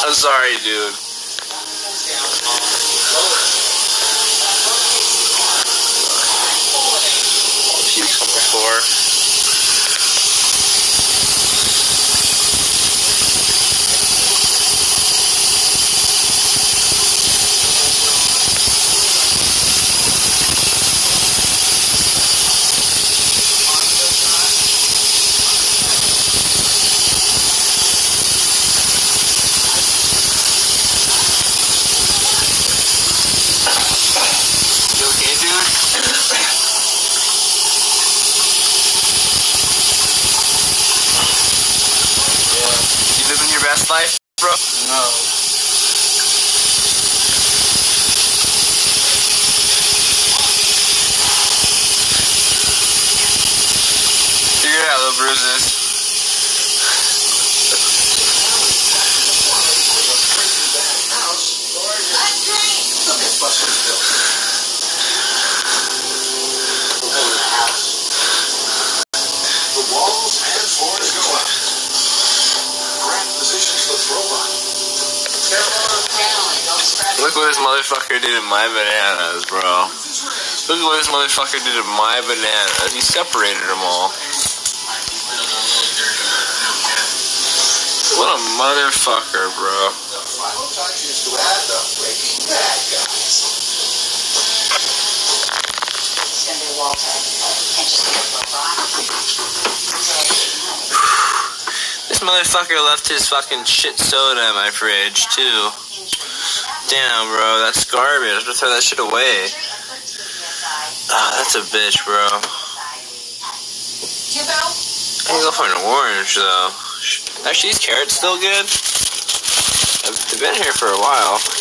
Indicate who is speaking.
Speaker 1: I'm sorry, dude. Pukes on the floor. Best life, bro? No. Figure it out, little bruises.
Speaker 2: The walls and floors go up.
Speaker 1: Look what this motherfucker did to my bananas, bro. Look what this motherfucker did to my bananas. He separated them all. What a motherfucker, bro. This motherfucker left his fucking shit soda in my fridge, too. Damn, bro, that's garbage. I'm gonna throw that shit away. Ah, that's a bitch, bro. I can go for an orange, though. Actually, these carrots still good. They've been here for a while.